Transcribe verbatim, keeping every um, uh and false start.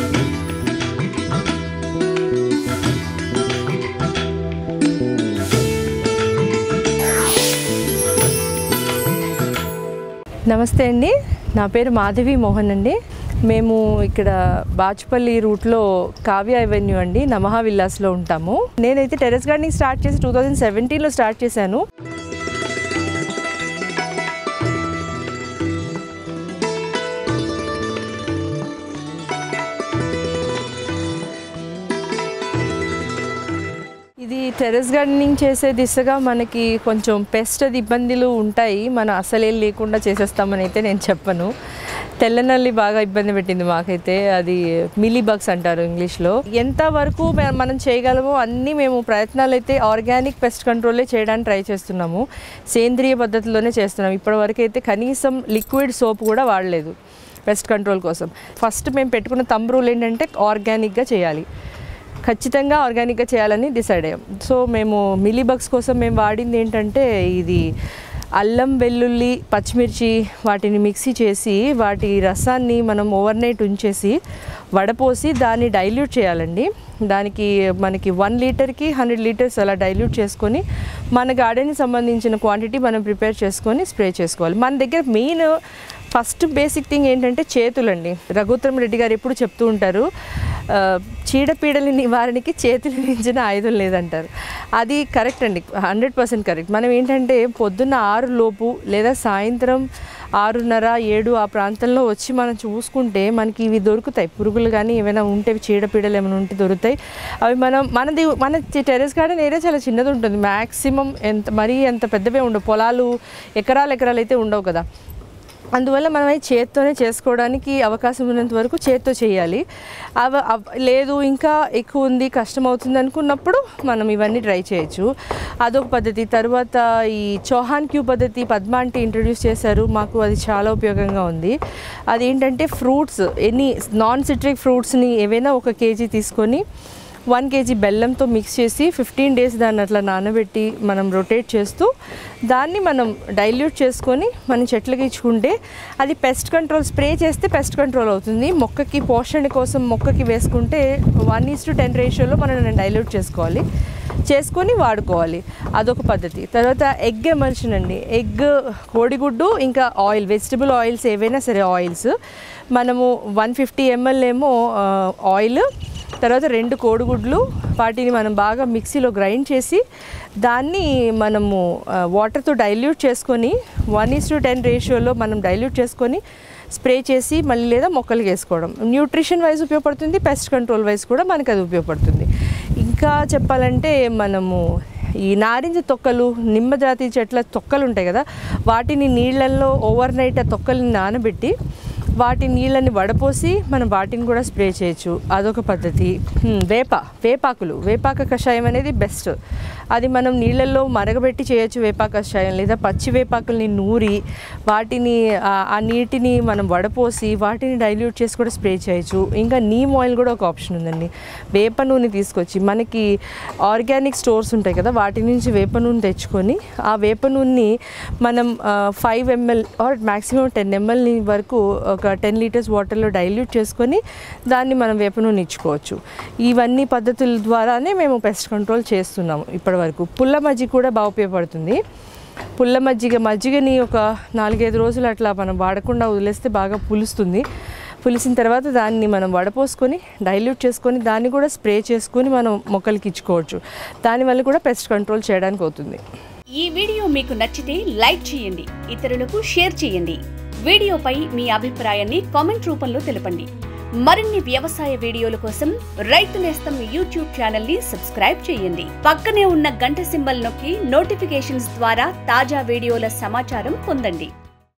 నమస్తే అండి, నా పేరు మాధవి మోహన్ అండి. మేము ఇక్కడ బాచుపల్లి రూట్లో కావ్య అవెన్యూ అండి నమహా విల్లాస్లో ఉంటాము. నేనైతే టెర్రస్ గార్డెనింగ్ స్టార్ట్ చేసి టూ థౌజండ్ సెవెంటీన్లో స్టార్ట్ చేశాను. ఇది టెర్రస్ గార్డెనింగ్ చేసే దిశగా మనకి కొంచెం పెస్ట్ అది ఇబ్బందులు ఉంటాయి. మనం అసలేం లేకుండా చేసేస్తామని అయితే నేను చెప్పను. తెల్లనల్లి బాగా ఇబ్బంది పెట్టింది మాకైతే. అది మిలీ బగ్స్ అంటారు ఇంగ్లీష్లో. ఎంతవరకు మనం చేయగలమో అన్నీ మేము ప్రయత్నాలు అయితే ఆర్గానిక్ పెస్ట్ కంట్రోలే చేయడానికి ట్రై చేస్తున్నాము. సేంద్రియ పద్ధతిలోనే చేస్తున్నాము. ఇప్పటివరకు అయితే కనీసం లిక్విడ్ సోప్ కూడా వాడలేదు పెస్ట్ కంట్రోల్ కోసం. ఫస్ట్ మేము పెట్టుకున్న థంబ్ రూల్ ఏంటంటే ఆర్గానిక్గా చేయాలి, ఖచ్చితంగా ఆర్గానిక్గా చేయాలని డిసైడ్ అయ్యాం. సో మేము మిలీ బగ్స్ కోసం మేము వాడింది ఏంటంటే ఇది అల్లం, వెల్లుల్లి, పచ్చిమిర్చి వాటిని మిక్సీ చేసి వాటి రసాన్ని మనం ఓవర్ నైట్ ఉంచేసి వడపోసి దాన్ని డైల్యూట్ చేయాలండి. దానికి మనకి వన్ లీటర్కి హండ్రెడ్ లీటర్స్ అలా డైల్యూట్ చేసుకొని మన గార్డెన్కి సంబంధించిన క్వాంటిటీ మనం ప్రిపేర్ చేసుకొని స్ప్రే చేసుకోవాలి. మన దగ్గర మెయిన్ ఫస్ట్ బేసిక్ థింగ్ ఏంటంటే చేతులండి. రఘుత్తం రెడ్డి గారు ఎప్పుడు చెప్తూ ఉంటారు, చీడపీడల నివారణకి చేతులు మించిన ఆయుధం లేదంటారు. అది కరెక్ట్ అండి, హండ్రెడ్ పర్సెంట్ కరెక్ట్. మనం ఏంటంటే పొద్దున్న ఆరు లోపు లేదా సాయంత్రం ఆరున్నర ఏడు ఆ ప్రాంతంలో వచ్చి మనం చూసుకుంటే మనకి ఇవి దొరుకుతాయి. పురుగులు కానీ ఏమైనా ఉంటే చీడపీడలు ఏమైనా ఉంటే దొరుకుతాయి. అవి మనం మనది మన టెర్రస్ గార్డెన్ ఏరియా చాలా చిన్నది ఉంటుంది. మ్యాక్సిమం ఎంత మరీ ఎంత పెద్దవే ఉండవు, పొలాలు ఎకరాలు ఎకరాలు అయితే ఉండవు కదా. అందువల్ల మనం అవి చేత్తోనే చేసుకోవడానికి అవకాశం ఉన్నంత వరకు చేత్తో చేయాలి. అవ లేదు ఇంకా ఎక్కువ ఉంది కష్టం అవుతుంది అనుకున్నప్పుడు మనం ఇవన్నీ ట్రై చేయొచ్చు. అదొక పద్ధతి. తర్వాత ఈ చౌహాన్ క్యూ పద్ధతి పద్మ అంటే ఇంట్రడ్యూస్ చేశారు. మాకు అది చాలా ఉపయోగంగా ఉంది. అదేంటంటే ఫ్రూట్స్, ఎనీ నాన్ సిట్రిక్ ఫ్రూట్స్ని ఏవైనా ఒక కేజీ తీసుకొని వన్ కేజీ బెల్లంతో మిక్స్ చేసి ఫిఫ్టీన్ డేస్ దాన్ని అట్లా నానబెట్టి మనం రొటేట్ చేస్తూ దాన్ని మనం డైల్యూట్ చేసుకొని మనం చెట్లకి ఇచ్చుకుంటే అది పెస్ట్ కంట్రోల్. స్ప్రే చేస్తే పెస్ట్ కంట్రోల్ అవుతుంది. మొక్కకి పోషణ కోసం మొక్కకి వేసుకుంటే వన్ ఈస్ టు టెన్ రేషియోలో మనం డైల్యూట్ చేసుకోవాలి, చేసుకొని వాడుకోవాలి. అదొక పద్ధతి. తర్వాత ఎగ్ ఎమల్షన్ అండి. ఎగ్, కోడిగుడ్డు, ఇంకా ఆయిల్, వెజిటబుల్ ఆయిల్స్ ఏవైనా సరే ఆయిల్స్ మనము వన్ ఫిఫ్టీ ఎంఎల్ ఏమో ఆయిల్, తర్వాత రెండు కోడిగుడ్లు, వాటిని మనం బాగా మిక్సీలో గ్రైండ్ చేసి దాన్ని మనము వాటర్తో డైల్యూట్ చేసుకొని వన్ ఈస్ టు టెన్ రేషియోలో మనం డైల్యూట్ చేసుకొని స్ప్రే చేసి మళ్ళీ లేదా మొక్కలు వేసుకోవడం. న్యూట్రిషన్ వైజ్ ఉపయోగపడుతుంది, పెస్ట్ కంట్రోల్ వైజ్ కూడా మనకు అది ఉపయోగపడుతుంది. ఇంకా చెప్పాలంటే మనము ఈ నారింజ తొక్కలు, నిమ్మ జాతి చెట్ల తొక్కలు ఉంటాయి కదా, వాటిని నీళ్ళల్లో ఓవర్ నైట్ ఆ తొక్కల్ని నానబెట్టి వాటి నీళ్ళని వడపోసి మనం వాటిని కూడా స్ప్రే చేయొచ్చు. అదొక పద్ధతి. వేప వేపాకులు వేపాక కషాయం అనేది బెస్ట్. అది మనం నీళ్ళల్లో మరగబెట్టి చేయొచ్చు వేపాక కషాయం, లేదా పచ్చి వేపాకుల్ని నూరి వాటిని ఆ నీటిని మనం వడపోసి వాటిని డైల్యూట్ చేసి కూడా స్ప్రే చేయొచ్చు. ఇంకా నీమ్ ఆయిల్ కూడా ఒక ఆప్షన్ ఉందండి. వేప నూనె తీసుకొచ్చి మనకి ఆర్గానిక్ స్టోర్స్ ఉంటాయి కదా, వాటి నుంచి వేప నూనె తెచ్చుకొని ఆ వేప నూనెని మనం five ML or maximum ten ML వరకు ఒక టెన్ లీటర్స్ వాటర్లో డైల్యూట్ చేసుకొని దాన్ని మనం వేప నూనె ఇచ్చుకోవచ్చు. ఇవన్నీ పద్ధతుల ద్వారానే మేము పెస్ట్ కంట్రోల్ చేస్తున్నాము ఇప్పటి వరకు. పుల్ల మజ్జిగ కూడా బాగా ఉపయోగపడుతుంది. పుల్ల మజ్జిగ మజ్జిగని ఒక నాలుగైదు రోజులు అట్లా మనం వాడకుండా వదిలేస్తే బాగా పులుస్తుంది. పులిసిన తర్వాత దాన్ని మనం వడపోసుకొని డైల్యూట్ చేసుకొని దాన్ని కూడా స్ప్రే చేసుకొని మనం మొక్కలకి ఇచ్చుకోవచ్చు. దానివల్ల కూడా పెస్ట్ కంట్రోల్ చేయడానికి అవుతుంది. ఈ వీడియో మీకు నచ్చితే లైక్ చేయండి, ఇతరులకు షేర్ చేయండి. వీడియోపై మీ అభిప్రాయాన్ని కామెంట్ రూపంలో తెలపండి. మరిన్ని వ్యవసాయ వీడియోల కోసం రైతు నేస్తం యూట్యూబ్ ఛానల్ ని సబ్స్క్రైబ్ చేయండి. పక్కనే ఉన్న గంట సింబల్ నొక్కి నోటిఫికేషన్స్ ద్వారా తాజా వీడియోల సమాచారం పొందండి.